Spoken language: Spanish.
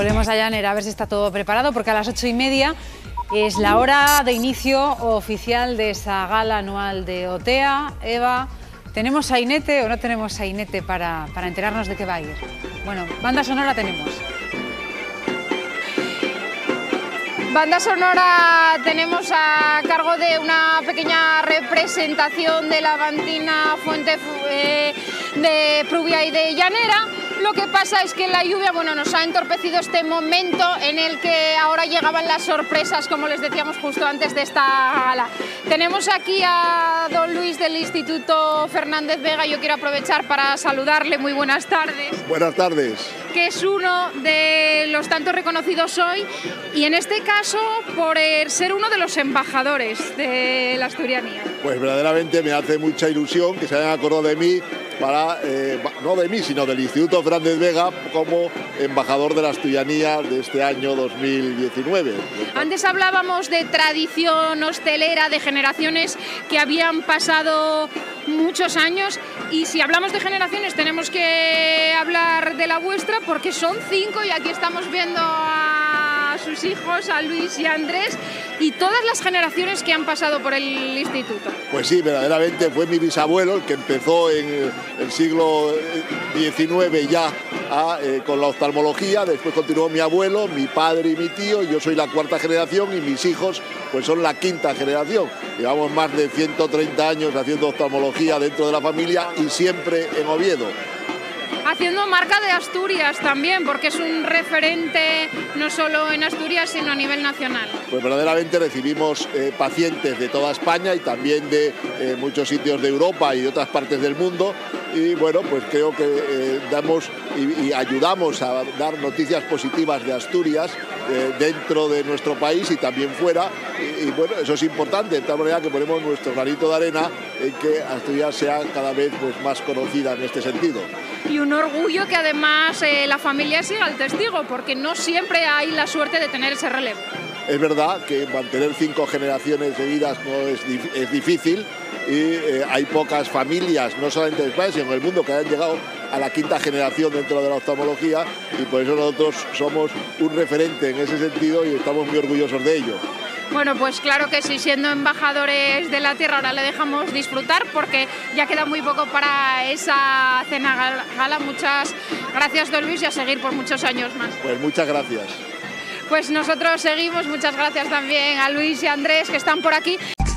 Volvemos a Llanera a ver si está todo preparado, porque a las 8:30 es la hora de inicio oficial de esa gala anual de OTEA. Eva, ¿tenemos sainete o no tenemos sainete para enterarnos de qué va a ir? Bueno, banda sonora tenemos. Banda sonora tenemos a cargo de una pequeña representación de la Bantina Fuente de Prubia y de Llanera. Lo que pasa es que la lluvia, bueno, nos ha entorpecido este momento en el que ahora llegaban las sorpresas, como les decíamos justo antes de esta gala. Tenemos aquí a don Luis del Instituto Fernández Vega. Yo quiero aprovechar para saludarle. Muy buenas tardes. Buenas tardes. Que es uno de los tantos reconocidos hoy y en este caso por ser uno de los embajadores de la asturianía. Pues verdaderamente me hace mucha ilusión que se hayan acordado de mí no de mí, sino del Instituto Fernández Vega como embajador de la asturianía de este año 2019. Antes hablábamos de tradición hostelera, de generaciones que habían pasado muchos años, y si hablamos de generaciones tenemos que hablar de la vuestra, porque son 5 y aquí estamos viendo a sus hijos, a Luis y a Andrés, y todas las generaciones que han pasado por el instituto. Pues sí, verdaderamente fue mi bisabuelo el que empezó en el siglo XIX ya con la oftalmología. Después continuó mi abuelo, mi padre y mi tío. Yo soy la 4ª generación y mis hijos pues son la 5ª generación. Llevamos más de 130 años haciendo oftalmología dentro de la familia y siempre en Oviedo. Haciendo marca de Asturias también, porque es un referente no solo en Asturias, sino a nivel nacional. Pues verdaderamente recibimos pacientes de toda España y también de muchos sitios de Europa y de otras partes del mundo. Y bueno, pues creo que damos y ayudamos a dar noticias positivas de Asturias dentro de nuestro país y también fuera. Y bueno, eso es importante, de tal manera que ponemos nuestro granito de arena en que Asturias sea cada vez pues, más conocida en este sentido. Y un orgullo que además la familia siga el testigo, porque no siempre hay la suerte de tener ese relevo. Es verdad que mantener 5 generaciones seguidas es difícil y hay pocas familias, no solamente en España, sino en el mundo, que han llegado a la 5ª generación dentro de la oftalmología, y por eso nosotros somos un referente en ese sentido y estamos muy orgullosos de ello. Bueno, pues claro que sí, siendo embajadores de la tierra, ahora le dejamos disfrutar porque ya queda muy poco para esa cena gala. Muchas gracias, don Luis, y a seguir por muchos años más. Pues muchas gracias. Pues nosotros seguimos, muchas gracias también a Luis y a Andrés, que están por aquí.